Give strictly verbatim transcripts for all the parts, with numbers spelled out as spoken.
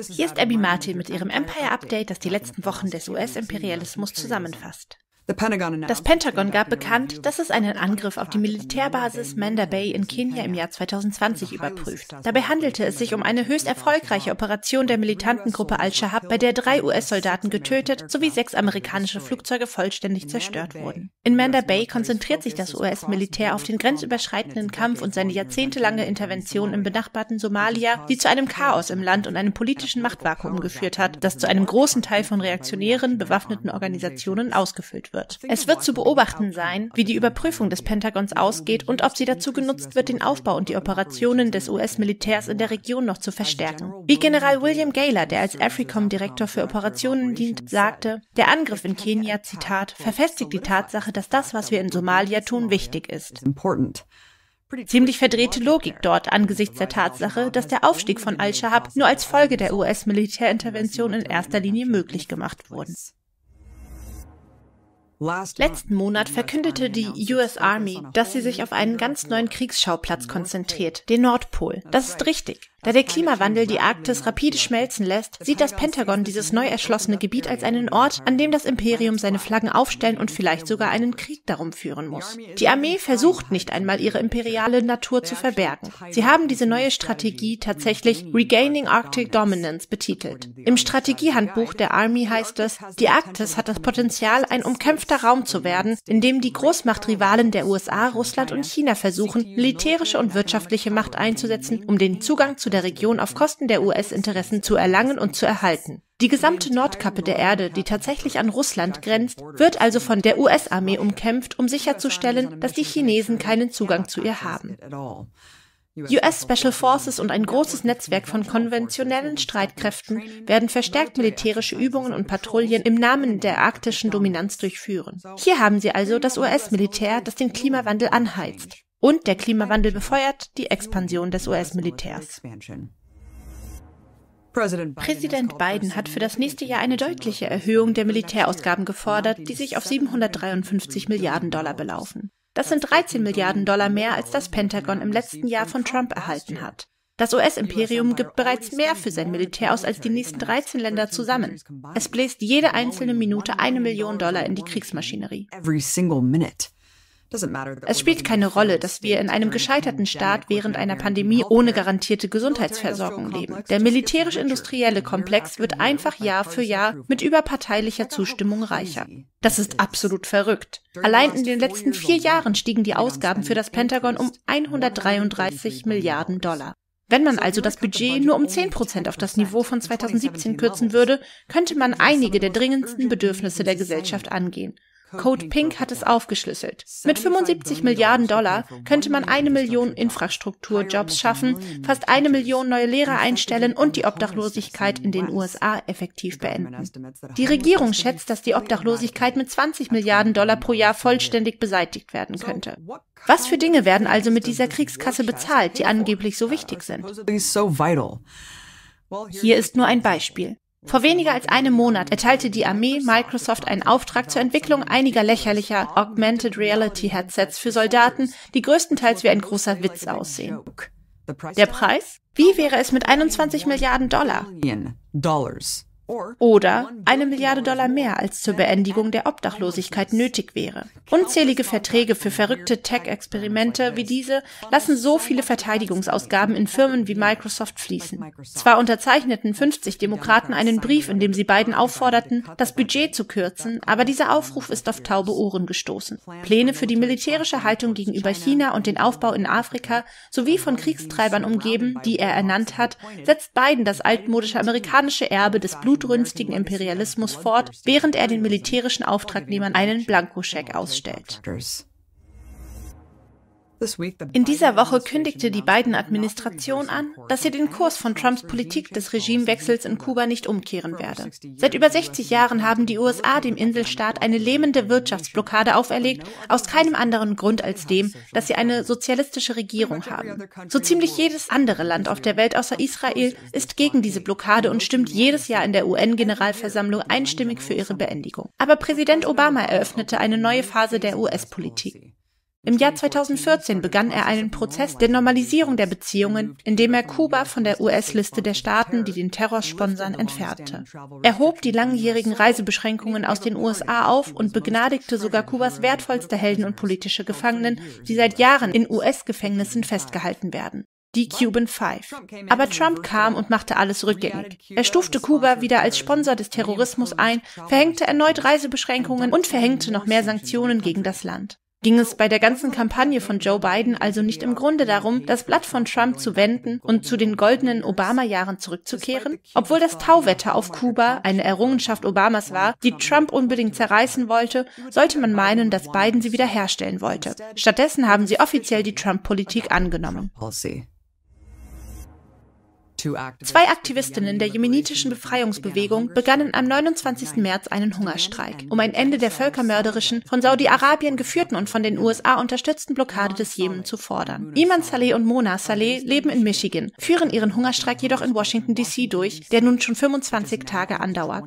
Hier ist Abby Martin mit ihrem Empire Update, das die letzten Wochen des U S-Imperialismus zusammenfasst. Das Pentagon gab bekannt, dass es einen Angriff auf die Militärbasis Manda Bay in Kenia im Jahr zweitausendzwanzig überprüft. Dabei handelte es sich um eine höchst erfolgreiche Operation der militanten Gruppe Al-Shabaab, bei der drei U S-Soldaten getötet sowie sechs amerikanische Flugzeuge vollständig zerstört wurden. In Manda Bay konzentriert sich das U S-Militär auf den grenzüberschreitenden Kampf und seine jahrzehntelange Intervention im benachbarten Somalia, die zu einem Chaos im Land und einem politischen Machtvakuum geführt hat, das zu einem großen Teil von reaktionären, bewaffneten Organisationen ausgefüllt wird. Wird. Es wird zu beobachten sein, wie die Überprüfung des Pentagons ausgeht und ob sie dazu genutzt wird, den Aufbau und die Operationen des U S-Militärs in der Region noch zu verstärken. Wie General William Gaylor, der als AFRICOM-Direktor für Operationen dient, sagte, der Angriff in Kenia, Zitat, verfestigt die Tatsache, dass das, was wir in Somalia tun, wichtig ist. Ziemlich verdrehte Logik dort angesichts der Tatsache, dass der Aufstieg von Al-Shabaab nur als Folge der U S-Militärintervention in erster Linie möglich gemacht wurde. Letzten Monat verkündete die U S Army, dass sie sich auf einen ganz neuen Kriegsschauplatz konzentriert, den Nordpol. Das ist richtig. Da der Klimawandel die Arktis rapide schmelzen lässt, sieht das Pentagon dieses neu erschlossene Gebiet als einen Ort, an dem das Imperium seine Flaggen aufstellen und vielleicht sogar einen Krieg darum führen muss. Die Armee versucht nicht einmal, ihre imperiale Natur zu verbergen. Sie haben diese neue Strategie tatsächlich Regaining Arctic Dominance betitelt. Im Strategiehandbuch der Army heißt es, die Arktis hat das Potenzial, ein umkämpfter Raum zu werden, in dem die Großmachtrivalen der U S A, Russland und China versuchen, militärische und wirtschaftliche Macht einzusetzen, um den Zugang zu der Region auf Kosten der U S-Interessen zu erlangen und zu erhalten. Die gesamte Nordkappe der Erde, die tatsächlich an Russland grenzt, wird also von der U S-Armee umkämpft, um sicherzustellen, dass die Chinesen keinen Zugang zu ihr haben. U S Special Forces und ein großes Netzwerk von konventionellen Streitkräften werden verstärkt militärische Übungen und Patrouillen im Namen der arktischen Dominanz durchführen. Hier haben Sie also das U S-Militär, das den Klimawandel anheizt. Und der Klimawandel befeuert die Expansion des U S-Militärs. Präsident Biden hat für das nächste Jahr eine deutliche Erhöhung der Militärausgaben gefordert, die sich auf siebenhundertdreiundfünfzig Milliarden Dollar belaufen. Das sind dreizehn Milliarden Dollar mehr, als das Pentagon im letzten Jahr von Trump erhalten hat. Das U S-Imperium gibt bereits mehr für sein Militär aus als die nächsten dreizehn Länder zusammen. Es bläst jede einzelne Minute eine Million Dollar in die Kriegsmaschinerie. Es spielt keine Rolle, dass wir in einem gescheiterten Staat während einer Pandemie ohne garantierte Gesundheitsversorgung leben. Der militärisch-industrielle Komplex wird einfach Jahr für Jahr mit überparteilicher Zustimmung reicher. Das ist absolut verrückt. Allein in den letzten vier Jahren stiegen die Ausgaben für das Pentagon um hundertdreiunddreißig Milliarden Dollar. Wenn man also das Budget nur um zehn Prozent auf das Niveau von zweitausendsiebzehn kürzen würde, könnte man einige der dringendsten Bedürfnisse der Gesellschaft angehen. Code Pink hat es aufgeschlüsselt. Mit fünfundsiebzig Milliarden Dollar könnte man eine Million Infrastrukturjobs schaffen, fast eine Million neue Lehrer einstellen und die Obdachlosigkeit in den U S A effektiv beenden. Die Regierung schätzt, dass die Obdachlosigkeit mit zwanzig Milliarden Dollar pro Jahr vollständig beseitigt werden könnte. Was für Dinge werden also mit dieser Kriegskasse bezahlt, die angeblich so wichtig sind? Hier ist nur ein Beispiel. Vor weniger als einem Monat erteilte die Armee Microsoft einen Auftrag zur Entwicklung einiger lächerlicher Augmented Reality Headsets für Soldaten, die größtenteils wie ein großer Witz aussehen. Der Preis? Wie wäre es mit einundzwanzig Milliarden Dollar? Oder eine Milliarde Dollar mehr, als zur Beendigung der Obdachlosigkeit nötig wäre. Unzählige Verträge für verrückte Tech-Experimente wie diese lassen so viele Verteidigungsausgaben in Firmen wie Microsoft fließen. Zwar unterzeichneten fünfzig Demokraten einen Brief, in dem sie Biden aufforderten, das Budget zu kürzen, aber dieser Aufruf ist auf taube Ohren gestoßen. Pläne für die militärische Haltung gegenüber China und den Aufbau in Afrika sowie von Kriegstreibern umgeben, die er ernannt hat, setzt Biden das altmodische amerikanische Erbe des blutrünstigen Imperialismus fort, während er den militärischen Auftragnehmern einen Blankoscheck ausstellt. In dieser Woche kündigte die Biden-Administration an, dass sie den Kurs von Trumps Politik des Regimewechsels in Kuba nicht umkehren werde. Seit über sechzig Jahren haben die U S A dem Inselstaat eine lähmende Wirtschaftsblockade auferlegt, aus keinem anderen Grund als dem, dass sie eine sozialistische Regierung haben. So ziemlich jedes andere Land auf der Welt außer Israel ist gegen diese Blockade und stimmt jedes Jahr in der U N-Generalversammlung einstimmig für ihre Beendigung. Aber Präsident Obama eröffnete eine neue Phase der U S-Politik. Im Jahr zweitausendvierzehn begann er einen Prozess der Normalisierung der Beziehungen, indem er Kuba von der U S-Liste der Staaten, die den Terror sponsern, entfernte. Er hob die langjährigen Reisebeschränkungen aus den U S A auf und begnadigte sogar Kubas wertvollste Helden und politische Gefangenen, die seit Jahren in U S-Gefängnissen festgehalten werden. Die Cuban Five. Aber Trump kam und machte alles rückgängig. Er stufte Kuba wieder als Sponsor des Terrorismus ein, verhängte erneut Reisebeschränkungen und verhängte noch mehr Sanktionen gegen das Land. Ging es bei der ganzen Kampagne von Joe Biden also nicht im Grunde darum, das Blatt von Trump zu wenden und zu den goldenen Obama-Jahren zurückzukehren? Obwohl das Tauwetter auf Kuba eine Errungenschaft Obamas war, die Trump unbedingt zerreißen wollte, sollte man meinen, dass Biden sie wiederherstellen wollte. Stattdessen haben sie offiziell die Trump-Politik angenommen. Zwei Aktivistinnen der jemenitischen Befreiungsbewegung begannen am neunundzwanzigsten März einen Hungerstreik, um ein Ende der völkermörderischen, von Saudi-Arabien geführten und von den U S A unterstützten Blockade des Jemen zu fordern. Iman Saleh und Mona Saleh leben in Michigan, führen ihren Hungerstreik jedoch in Washington D C durch, der nun schon fünfundzwanzig Tage andauert.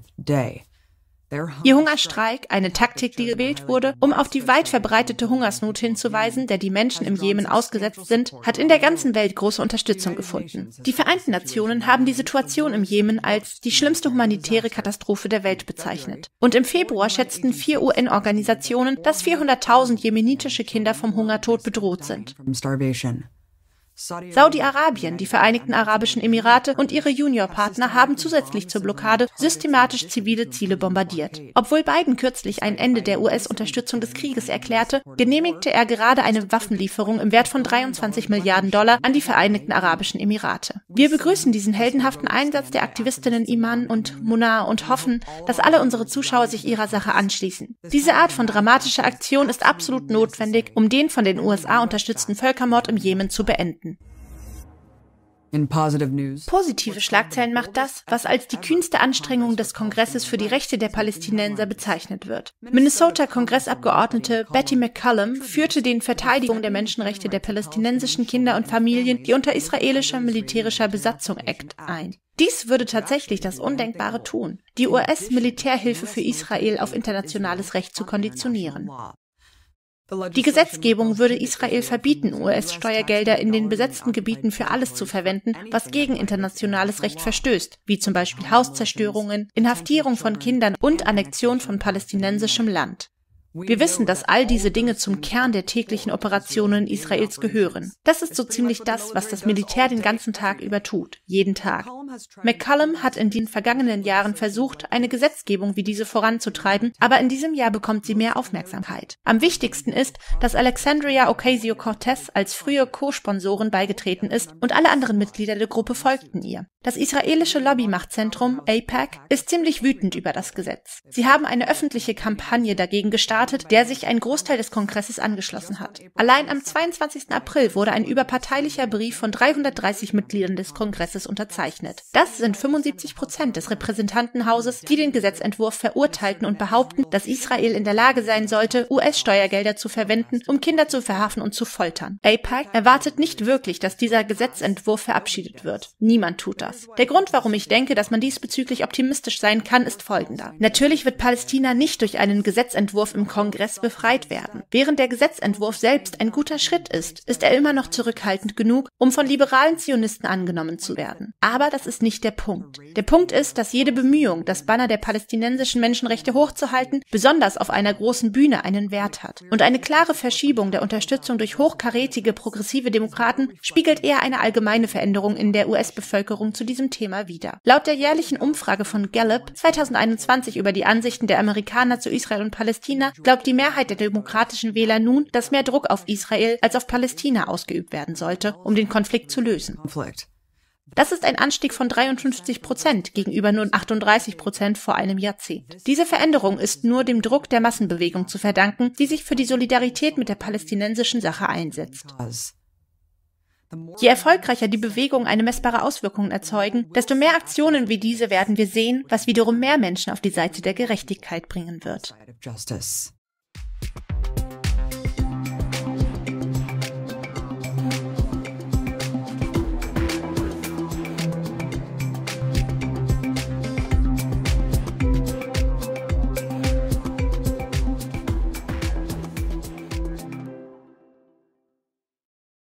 Ihr Hungerstreik, eine Taktik, die gewählt wurde, um auf die weit verbreitete Hungersnot hinzuweisen, der die Menschen im Jemen ausgesetzt sind, hat in der ganzen Welt große Unterstützung gefunden. Die Vereinten Nationen haben die Situation im Jemen als die schlimmste humanitäre Katastrophe der Welt bezeichnet. Und im Februar schätzten vier U N-Organisationen, dass vierhunderttausend jemenitische Kinder vom Hungertod bedroht sind. Saudi-Arabien, die Vereinigten Arabischen Emirate und ihre Juniorpartner haben zusätzlich zur Blockade systematisch zivile Ziele bombardiert. Obwohl Biden kürzlich ein Ende der U S-Unterstützung des Krieges erklärte, genehmigte er gerade eine Waffenlieferung im Wert von dreiundzwanzig Milliarden Dollar an die Vereinigten Arabischen Emirate. Wir begrüßen diesen heldenhaften Einsatz der Aktivistinnen Iman und Mona und hoffen, dass alle unsere Zuschauer sich ihrer Sache anschließen. Diese Art von dramatischer Aktion ist absolut notwendig, um den von den U S A unterstützten Völkermord im Jemen zu beenden. Positive Schlagzeilen macht das, was als die kühnste Anstrengung des Kongresses für die Rechte der Palästinenser bezeichnet wird. Minnesota-Kongressabgeordnete Betty McCollum führte den Verteidigung der Menschenrechte der palästinensischen Kinder und Familien, die unter israelischer militärischer Besatzung Act, ein. Dies würde tatsächlich das Undenkbare tun, die U S-Militärhilfe für Israel auf internationales Recht zu konditionieren. Die Gesetzgebung würde Israel verbieten, U S-Steuergelder in den besetzten Gebieten für alles zu verwenden, was gegen internationales Recht verstößt, wie zum Beispiel Hauszerstörungen, Inhaftierung von Kindern und Annexion von palästinensischem Land. Wir wissen, dass all diese Dinge zum Kern der täglichen Operationen Israels gehören. Das ist so ziemlich das, was das Militär den ganzen Tag über tut, jeden Tag. McCollum hat in den vergangenen Jahren versucht, eine Gesetzgebung wie diese voranzutreiben, aber in diesem Jahr bekommt sie mehr Aufmerksamkeit. Am wichtigsten ist, dass Alexandria Ocasio-Cortez als frühe Co-Sponsorin beigetreten ist und alle anderen Mitglieder der Gruppe folgten ihr. Das israelische Lobbymachtzentrum A I P A C ist ziemlich wütend über das Gesetz. Sie haben eine öffentliche Kampagne dagegen gestartet, der sich ein Großteil des Kongresses angeschlossen hat. Allein am zweiundzwanzigsten April wurde ein überparteilicher Brief von dreihundertdreißig Mitgliedern des Kongresses unterzeichnet. Das sind fünfundsiebzig Prozent des Repräsentantenhauses, die den Gesetzentwurf verurteilten und behaupten, dass Israel in der Lage sein sollte, U S-Steuergelder zu verwenden, um Kinder zu verhaften und zu foltern. A I P A C erwartet nicht wirklich, dass dieser Gesetzentwurf verabschiedet wird. Niemand tut das. Der Grund, warum ich denke, dass man diesbezüglich optimistisch sein kann, ist folgender. Natürlich wird Palästina nicht durch einen Gesetzentwurf im Kongress befreit werden. Während der Gesetzentwurf selbst ein guter Schritt ist, ist er immer noch zurückhaltend genug, um von liberalen Zionisten angenommen zu werden. Aber das ist nicht der Punkt. Der Punkt ist, dass jede Bemühung, das Banner der palästinensischen Menschenrechte hochzuhalten, besonders auf einer großen Bühne einen Wert hat. Und eine klare Verschiebung der Unterstützung durch hochkarätige, progressive Demokraten spiegelt eher eine allgemeine Veränderung in der U S-Bevölkerung zu diesem Thema wider. Laut der jährlichen Umfrage von Gallup zweitausendeinundzwanzig über die Ansichten der Amerikaner zu Israel und Palästina glaubt die Mehrheit der demokratischen Wähler nun, dass mehr Druck auf Israel als auf Palästina ausgeübt werden sollte, um den Konflikt zu lösen. Das ist ein Anstieg von dreiundfünfzig Prozent gegenüber nur achtunddreißig Prozent vor einem Jahrzehnt. Diese Veränderung ist nur dem Druck der Massenbewegung zu verdanken, die sich für die Solidarität mit der palästinensischen Sache einsetzt. Je erfolgreicher die Bewegungen eine messbare Auswirkung erzeugen, desto mehr Aktionen wie diese werden wir sehen, was wiederum mehr Menschen auf die Seite der Gerechtigkeit bringen wird.